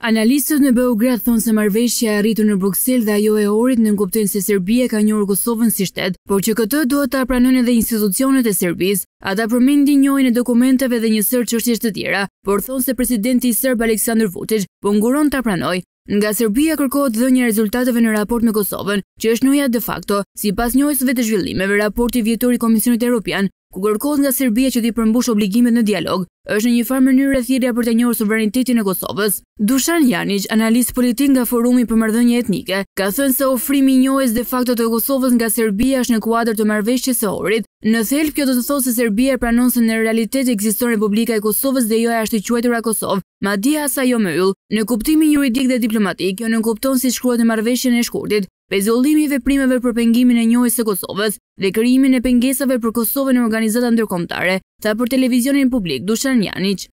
Analistët në Beograd thonë se marrëveshja e arritur në Bruksel dhe ajo e Ohrit nënkuptojnë se Serbia ka njohur Kosovën si shtet, por që këtë duhet ta pranojnë edhe institucionet e Serbisë. Ata përmendin njohjen e dokumenteve dhe një sërë çështjesh të tjera, por thonë se presidenti serb Aleksandar Vuçiq po nguron ta pranojë. Nga Serbia kërkohet dhënia e rezultateve në raport me Kosovën, që është njohja de facto, sipas njohjesve të zhvillimeve, raporti vjetor i Komisionit Evropian, ku kërkohet nga Serbia që t'i përmbush obligimet në dialog, është në një farë mënyrë thirrja për të njohur suverenitetin e Kosovës. Dušan Janić, analist politik nga Forumi për Marrëdhënie Etnike, ka thënë se ofrimi i njohjes de facto të Kosovës nga Serbia është në kuadër të marrëveshjes së Ohrit. Në thelb, kjo do të thotë se Serbia pranon se në realitet ekziston Republika e Kosovës dhe jo e ashtu quajtura Kosovë, madje as ajo më yll. Në kuptimin juridik dhe diplomatik, kjo nënkupton si shkruhet në marrëveshjen e shkurtit, pezullimi i veprimeve për pengimin e njohjes së Kosovës dhe krijimin e pengesave për Kosovën në organizata ndërkombëtare, tha për televizionin publik Dušan Janić.